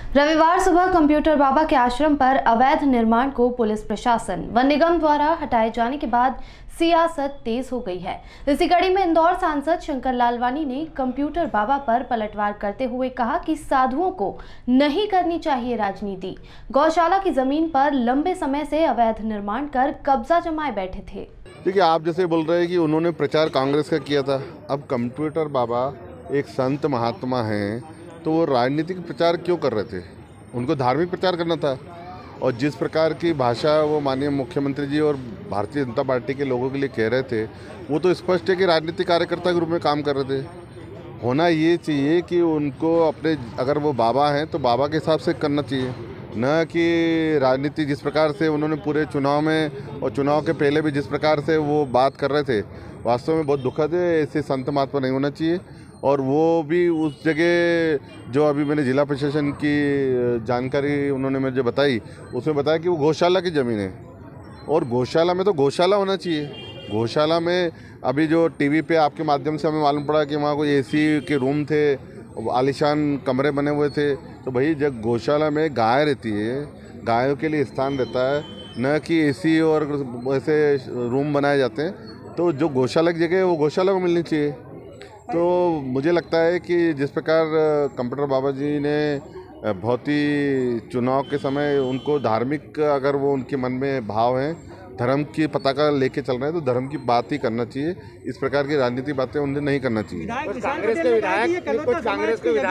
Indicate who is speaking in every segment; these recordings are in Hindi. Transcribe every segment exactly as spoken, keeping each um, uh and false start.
Speaker 1: रविवार सुबह कंप्यूटर बाबा के आश्रम पर अवैध निर्माण को पुलिस प्रशासन व निगम द्वारा हटाए जाने के बाद सियासत तेज हो गई है। इसी कड़ी में इंदौर सांसद शंकर लालवानी ने कंप्यूटर बाबा पर पलटवार करते हुए कहा कि साधुओं को नहीं करनी चाहिए राजनीति। गौशाला की जमीन पर लंबे समय से अवैध निर्माण कर कब्जा जमाए बैठे थे।
Speaker 2: देखिए, आप जैसे बोल रहे हैं कि उन्होंने प्रचार कांग्रेस का किया था। अब कंप्यूटर बाबा एक संत महात्मा हैं, तो वो राजनीतिक प्रचार क्यों कर रहे थे? उनको धार्मिक प्रचार करना था। और जिस प्रकार की भाषा वो माननीय मुख्यमंत्री जी और भारतीय जनता पार्टी के लोगों के लिए कह रहे थे, वो तो स्पष्ट है कि राजनीतिक कार्यकर्ता के रूप में काम कर रहे थे। होना ये चाहिए कि उनको अपने, अगर वो बाबा हैं तो बाबा के हिसाब से करना चाहिए, न कि राजनीति जिस प्रकार से उन्होंने पूरे चुनाव में और चुनाव के पहले भी जिस प्रकार से वो बात कर रहे थे, वास्तव में बहुत दुखद है। ऐसे संत महात्मा नहीं होना चाहिए। और वो भी उस जगह जो अभी मैंने जिला प्रशासन की जानकारी उन्होंने मुझे बताई, उसमें बताया कि वो गौशाला की ज़मीन है। और गौशाला में तो गौशाला होना चाहिए। गौशाला में अभी जो टीवी पे आपके माध्यम से हमें मालूम पड़ा कि वहाँ कोई एसी के रूम थे, आलीशान कमरे बने हुए थे। तो भाई जब गौशाला में गाय रहती है, गायों के लिए स्थान रहता है, न कि एसी और ऐसे रूम बनाए जाते हैं। तो जो गौशाला की जगह है वो गौशाला को मिलनी चाहिए। तो मुझे लगता है कि जिस प्रकार कंप्यूटर बाबा जी ने बहुत ही चुनाव के समय उनको धार्मिक, अगर वो उनके मन में भाव हैं, धर्म की पताका लेके चल रहे हैं, तो धर्म की बात ही करना चाहिए। इस प्रकार की राजनीतिक बातें उन्हें नहीं करना चाहिए।
Speaker 3: कांग्रेस के विधायक कांग्रेस के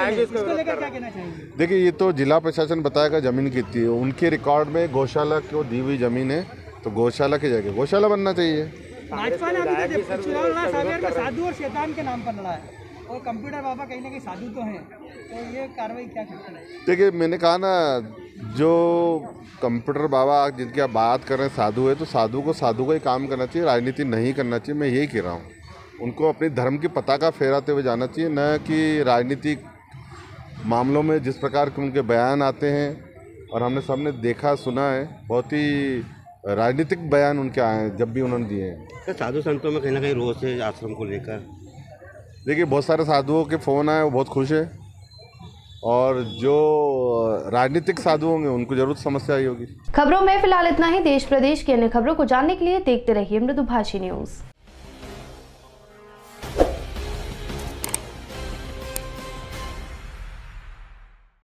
Speaker 3: विधायक
Speaker 2: देखिए, ये तो जिला प्रशासन बताएगा जमीन कितनी है। उनके रिकॉर्ड में गौशाला को दी हुई जमीन है, तो गौशाला की जगह गौशाला बनना चाहिए।
Speaker 3: भाजपा ने अभी तो चुनाव लड़ा, सागर में साधु और शैतान के नाम पर लड़ा है, और कंप्यूटर बाबा कहीं ना कहीं साधु तो हैं, तो ये कार्रवाई क्या करते हैं?
Speaker 2: देखिए, मैंने कहा ना, जो कंप्यूटर बाबा जिनकी आप बात कर रहे हैं साधु है, तो साधु को साधु का ही काम करना चाहिए, राजनीति नहीं करना चाहिए। मैं यही कह रहा हूँ, उनको अपनी धर्म की पताका फहराते हुए जाना चाहिए, न कि राजनीतिक मामलों में जिस प्रकार के उनके बयान आते हैं। और हमने सबने देखा सुना है, बहुत ही राजनीतिक बयान उनके आए हैं जब भी उन्होंने दिए हैं।
Speaker 4: साधु संतों में कहीं ना कहीं रोष है आश्रम को लेकर।
Speaker 2: देखिए, बहुत सारे साधुओं के फ़ोन आए, वो बहुत खुश है। और जो राजनीतिक साधु होंगे उनको जरूर समस्या आई होगी।
Speaker 1: खबरों में फिलहाल इतना ही। देश प्रदेश की अन्य खबरों को जानने के लिए देखते रहिए मृदुभाषी न्यूज़।